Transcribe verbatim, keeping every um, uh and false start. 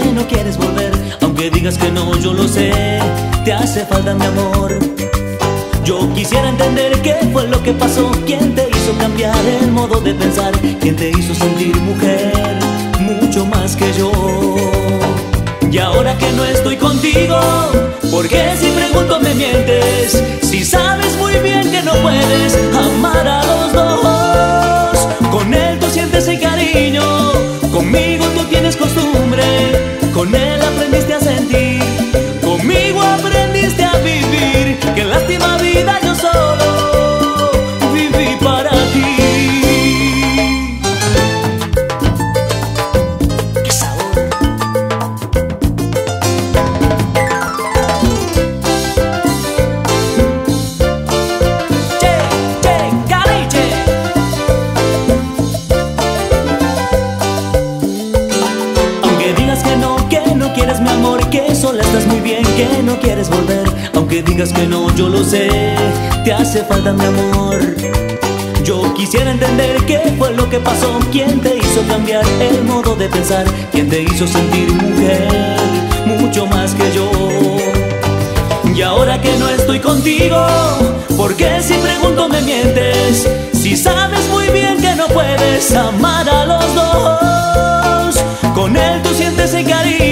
no quieres volver. Aunque digas que no, yo lo sé, te hace falta mi amor. Yo quisiera entender qué fue lo que pasó, quién te hizo cambiar el modo de pensar, quién te hizo sentir mujer, mucho más que yo. Y ahora que no estoy contigo, ¿por qué si pregunto me mientes? Si sabes muy bien que no puedes amar a los dos. Con él tú sientes el cariño, conmigo tú tienes costumbre. Con él aprendiste a sentir, conmigo aprendiste a vivir. Qué lástima vida, yo solo viví para ti. ¡Qué sabor! ¡Che, che, caliche! Aunque digas que no, que no quieres mi amor, que sola estás muy bien, que no quieres volver. Aunque digas que no, yo lo sé, te hace falta mi amor. Yo quisiera entender qué fue lo que pasó, quién te hizo cambiar el modo de pensar, quién te hizo sentir mujer, mucho más que yo. Y ahora que no estoy contigo, ¿por qué si pregunto me mientes? Si sabes muy bien que no puedes amar a los dos. Con él tú sientes el cariño,